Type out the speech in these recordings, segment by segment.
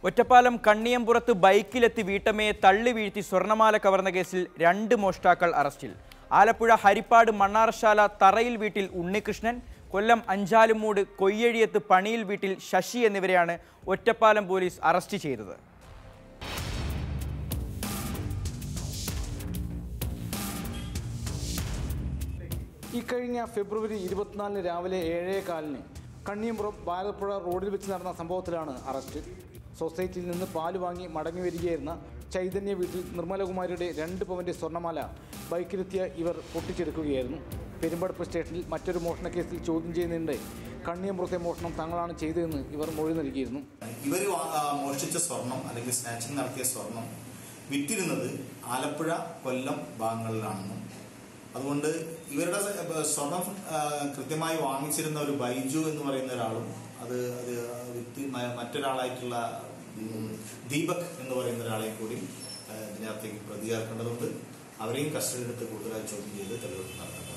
ഒറ്റപ്പാലം കണ്ണിയമ്പുറത്ത് ബൈക്കിലെത്തി വീട്ടമ്മയെ തള്ളി വീഴ്ത്തി സ്വർണ്ണമാല കവർന്ന കേസിൽ 2 മോഷ്ടാക്കൾ അറസ്റ്റിൽ. ആലപ്പുഴ ഹരിപ്പാട് മണ്ണാറശാല തറയിൽ വീട്ടിൽ ഉണ്ണികൃഷ്ണൻ, കൊല്ലം അഞ്ചാലുമൂട് കൊയ്യഴിയത്ത് പണിയിൽ വീട്ടിൽ ശശി എന്നിവരെയാണ് ഒറ്റപ്പാലം പോലീസ് അറസ്റ്റ് ചെയ്തത്. ഇക്കഴിഞ്ഞ ഫെബ്രുവരി 24 രാവിലെ 7:15 കണ്ണിയമ്പുറം ഭാരതപ്പുഴ റോഡിൽ വെച്ച് നടന്ന സംഭവത്തിലാണ് അറസ്റ്റ്. സൊസൈറ്റിയിൽ നിന്ന് പാല് വാങ്ങി മടങ്ങി വരികയായിരുന്ന ചൈതന്യ വീട്ടിൽ നിർമ്മലകുമാരിയുടെ 2 പവൻ്റെ സ്വർണ്ണമാല ബൈക്കിലെത്തിയ ഇവർ പൊട്ടിച്ചെടുക്കുകയായിരുന്നു. പെരുമ്പടപ്പ് സ്റ്റേഷനിൽ മറ്റൊരു മോഷണ കേസിൽ ചോദ്യം ചെയ്യുന്നതിനിടെ കണ്ണിയമ്പുറത്തെ മോഷണം തങ്ങളാണ് ചെയ്തതെന്ന് ഇവർ മൊഴി നൽകിയിരുന്നു. ഇവർ മോഷ്ടിച്ച സ്വർണം അല്ലെങ്കിൽ സ്നാച്ചിങ് നടത്തിയ സ്വർണം വിറ്റിരുന്നത് ആലപ്പുഴ കൊല്ലം ഭാഗങ്ങളിലാണെന്നും അതുകൊണ്ട് ഇവരുടെ സ്വർണം കൃത്യമായി വാങ്ങിച്ചിരുന്ന ഒരു ബൈജു എന്ന് പറയുന്ന ഒരാളും അത് വിറ്റ് മറ്റൊരാളായിട്ടുള്ള ദീപക് എന്ന് പറയുന്ന ഒരാളെ കൂടി ഇതിനകത്തേക്ക് പ്രതിയാക്കേണ്ടതുണ്ട്. അവരെയും കസ്റ്റഡിയിലെടുത്ത് കൂടുതലായി ചോദ്യം ചെയ്ത് തെളിവെടുപ്പ് നടത്തുന്നതാണ്.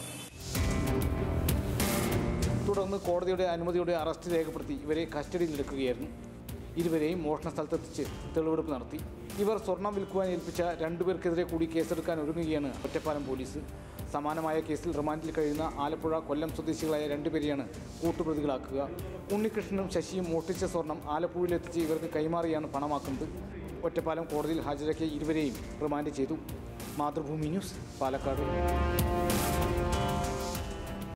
തുടർന്ന് കോടതിയുടെ അനുമതിയോടെ അറസ്റ്റ് രേഖപ്പെടുത്തി ഇവരെ കസ്റ്റഡിയിലെടുക്കുകയായിരുന്നു. ഇരുവരെയും മോഷണ സ്ഥലത്തെത്തിച്ച് തെളിവെടുപ്പ് നടത്തി. ഇവർ സ്വർണം വിൽക്കുവാൻ ഏൽപ്പിച്ച 2 പേർക്കെതിരെ കൂടി കേസെടുക്കാൻ ഒരുങ്ങുകയാണ് ഒറ്റപ്പാലം പോലീസ്. സമാനമായ കേസിൽ റിമാൻഡിൽ കഴിയുന്ന ആലപ്പുഴ കൊല്ലം സ്വദേശികളായ 2 പേരെയാണ് കൂട്ടുപ്രതികളാക്കുക. ഉണ്ണികൃഷ്ണനും ശശിയും മോഷ്ടിച്ച സ്വർണം ആലപ്പുഴയിലെത്തിച്ച് ഇവർക്ക് കൈമാറിയാണ് പണമാക്കുന്നത്. ഒറ്റപ്പാലം കോടതിയിൽ ഹാജരാക്കിയ ഇരുവരെയും റിമാൻഡ് ചെയ്തു. മാതൃഭൂമി ന്യൂസ്, പാലക്കാട്.